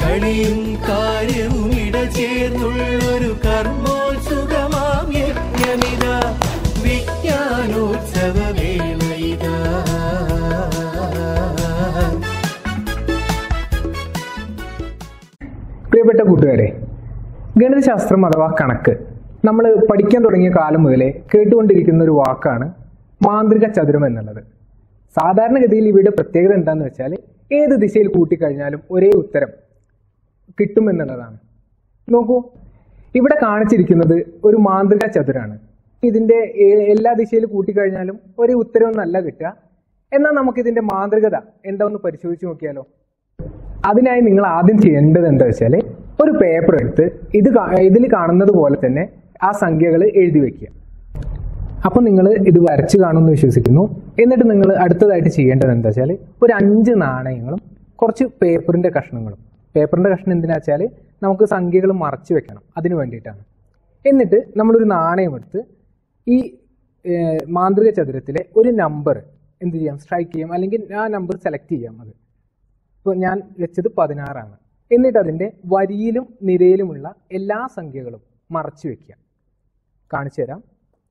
കളിയും കാര്യവും ഇടചേർന്നുള്ളൊരു കർമ്മോത്സുകമാം യജ്ഞമിത വിജ്ഞാനോത്സവവേളയിത. പ്രിയപ്പെട്ട കൂട്ടുകാരെ, ഗണിതശാസ്ത്രം അഥവാ കണക്ക് നമ്മൾ പഠിക്കാൻ തുടങ്ങിയ കാലം മുതലേ കേട്ടുകൊണ്ടിരിക്കുന്ന ഒരു വാക്കാണ് മാന്ത്രിക ചതുരം എന്നുള്ളത്. സാധാരണഗതിയിൽ ഇവയുടെ പ്രത്യേകത എന്താണെന്ന് വെച്ചാൽ ഏത് ദിശയിൽ കൂട്ടിക്കഴിഞ്ഞാലും ഒരേ ഉത്തരം കിട്ടുമെന്നുള്ളതാണ്. നോക്കൂ, ഇവിടെ കാണിച്ചിരിക്കുന്നത് ഒരു മാന്ത്രിക ചതുരാണ്. ഇതിൻ്റെ എല്ലാ ദിശയിൽ കൂട്ടിക്കഴിഞ്ഞാലും ഒരേ ഉത്തരവൊന്നല്ല കിട്ടുക. എന്നാൽ നമുക്കിതിൻ്റെ മാന്ത്രികത എന്താണെന്ന് പരിശോധിച്ച് നോക്കിയാലോ. അതിനായി നിങ്ങൾ ആദ്യം ചെയ്യേണ്ടത് എന്താ വെച്ചാൽ ഒരു പേപ്പർ എടുത്ത് ഇതിൽ കാണുന്നത് പോലെ തന്നെ ആ സംഖ്യകൾ എഴുതി വെക്കുക. അപ്പം നിങ്ങൾ ഇത് വരച്ച് കാണുമെന്ന് വിശ്വസിക്കുന്നു. എന്നിട്ട് നിങ്ങൾ അടുത്തതായിട്ട് ചെയ്യേണ്ടത് എന്താ വെച്ചാൽ ഒരു 5 നാണയങ്ങളും കുറച്ച് പേപ്പറിൻ്റെ കഷ്ണങ്ങളും. പേപ്പറിൻ്റെ കഷ്ണം എന്തിനാ വെച്ചാൽ നമുക്ക് സംഖ്യകൾ മറച്ച് വെക്കണം, അതിന് വേണ്ടിയിട്ടാണ്. എന്നിട്ട് നമ്മളൊരു നാണയം എടുത്ത് ഈ മാന്ത്രിക ചതുരത്തിലെ ഒരു നമ്പർ എന്ത് ചെയ്യാം, സ്ട്രൈക്ക് ചെയ്യാം, അല്ലെങ്കിൽ ആ നമ്പർ സെലക്ട് ചെയ്യാം. അത് ഇപ്പോൾ ഞാൻ വെച്ചത് 16 എന്നിട്ട് അതിൻ്റെ വരിയിലും നിരയിലുമുള്ള എല്ലാ സംഖ്യകളും മറച്ചു വെക്കുക. കാണിച്ചു തരാം.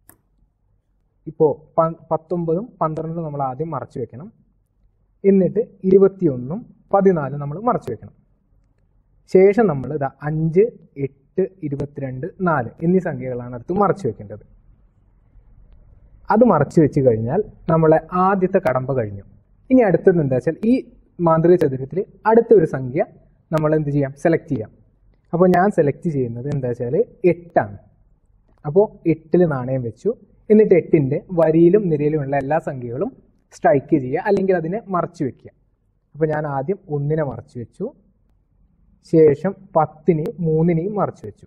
ഇപ്പോൾ 19ഉം 12ഉം നമ്മൾ ആദ്യം മറച്ചു വെക്കണം. എന്നിട്ട് 21ഉം 14ഉം നമ്മൾ മറച്ചു വെക്കണം. ശേഷം നമ്മൾ 5, 8, 22, 4 എന്നീ സംഖ്യകളാണ് അടുത്ത് മറച്ചു വെക്കേണ്ടത്. അത് മറച്ചു വെച്ച് കഴിഞ്ഞാൽ നമ്മളെ ആദ്യത്തെ കടമ്പ കഴിഞ്ഞു. ഇനി അടുത്തത് എന്താ വെച്ചാൽ ഈ മാന്ത്രിക ചതുരത്തിൽ അടുത്തൊരു സംഖ്യ നമ്മൾ എന്ത് ചെയ്യാം, സെലക്ട് ചെയ്യാം. അപ്പോൾ ഞാൻ സെലക്ട് ചെയ്യുന്നത് എന്താ വെച്ചാൽ 8. അപ്പോൾ 8 നാണയം വെച്ചു. എന്നിട്ട് 8ൻ്റെ വരിയിലും നിരയിലുമുള്ള എല്ലാ സംഖ്യകളും സ്ട്രൈക്ക് ചെയ്യുക, അല്ലെങ്കിൽ അതിനെ മറച്ചു വെക്കുക. അപ്പോൾ ഞാൻ ആദ്യം 1 മറച്ചു വെച്ചു. ശേഷം 10, 3 മറച്ചു വെച്ചു.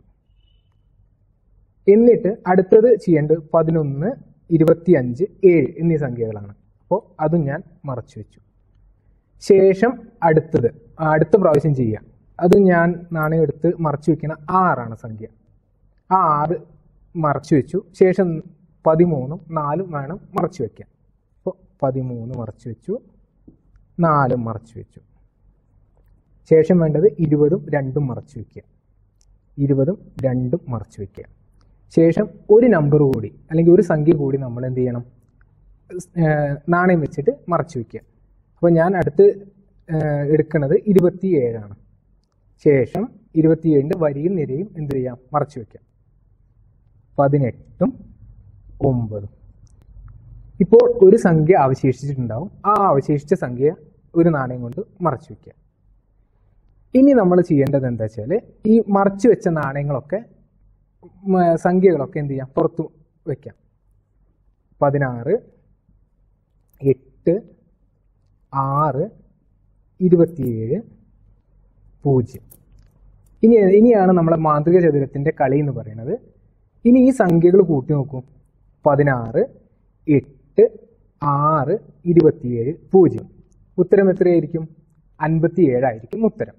എന്നിട്ട് അടുത്തത് ചെയ്യേണ്ടത് 11, 25, 7 എന്നീ സംഖ്യകളാണ്. അപ്പോൾ അതും ഞാൻ മറച്ചു വെച്ചു. ശേഷം അടുത്ത പ്രാവശ്യം ചെയ്യുക. അത് ഞാൻ നാണയം എടുത്ത് മറച്ചു വെക്കുന്ന 6 സംഖ്യ. ആ 6 മറച്ചു വെച്ചു. ശേഷം 13ഉം 4ഉം വേണം മറച്ചു വെക്കാൻ. അപ്പോൾ 13 മറച്ചു വെച്ചു, 4 മറച്ചു വെച്ചു. ശേഷം വേണ്ടത് 20ഉം 2ഉം മറച്ചു വെക്കുക. 20ഉം 2ഉം മറച്ചു വെക്കുക. ശേഷം ഒരു നമ്പർ കൂടി അല്ലെങ്കിൽ ഒരു സംഖ്യ കൂടി നമ്മൾ എന്ത് ചെയ്യണം, നാണയം വെച്ചിട്ട് മറച്ചു വെക്കുക. അപ്പോൾ ഞാൻ അടുത്ത് എടുക്കുന്നത് 27. ശേഷം 27ൻ്റെ വരിയും നിരയും എന്ത് ചെയ്യാം, മറച്ചു വെക്കാം. 18ഉം 9ഉം. ഇപ്പോൾ ഒരു സംഖ്യ അവശേഷിച്ചിട്ടുണ്ടാവും. ആ അവശേഷിച്ച സംഖ്യ ഒരു നാണയം കൊണ്ട് മറച്ചു വെക്കുക. ഇനി നമ്മൾ ചെയ്യേണ്ടത് എന്താ വെച്ചാൽ ഈ മറച്ചു വെച്ച നാണയങ്ങളൊക്കെ സംഖ്യകളൊക്കെ എന്ത് ചെയ്യാം, പുറത്തു വെക്കാം. 16, 8, 6, 27, 0. ഇനിയാണ് നമ്മളെ മാന്ത്രിക ചതുരത്തിൻ്റെ കളി എന്ന് പറയുന്നത്. ഇനി ഈ സംഖ്യകൾ കൂട്ടി നോക്കൂ. 16, 8, 6, 27, 0. ഉത്തരം എത്രയായിരിക്കും? 57 ആയിരിക്കും ഉത്തരം.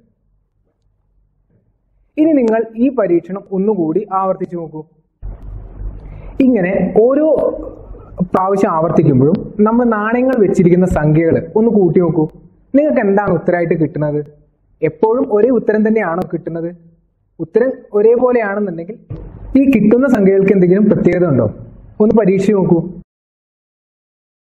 ഇനി നിങ്ങൾ ഈ പരീക്ഷണം ഒന്നുകൂടി ആവർത്തിച്ചു നോക്കൂ. ഇങ്ങനെ ഓരോ പ്രാവശ്യം ആവർത്തിക്കുമ്പോഴും നമ്മൾ നാണയങ്ങൾ വെച്ചിരിക്കുന്ന സംഖ്യകൾ ഒന്ന് കൂട്ടി നോക്കൂ. നിങ്ങൾക്ക് എന്താണ് ഉത്തരമായിട്ട് കിട്ടുന്നത്? എപ്പോഴും ഒരേ ഉത്തരം തന്നെയാണോ കിട്ടുന്നത്? ഉത്തരം ഒരേപോലെയാണെന്നുണ്ടെങ്കിൽ ഈ കിട്ടുന്ന സംഖ്യകൾക്ക് എന്തെങ്കിലും പ്രത്യേകത ഉണ്ടോ? ഒന്ന് പരീക്ഷിച്ച് നോക്കൂ.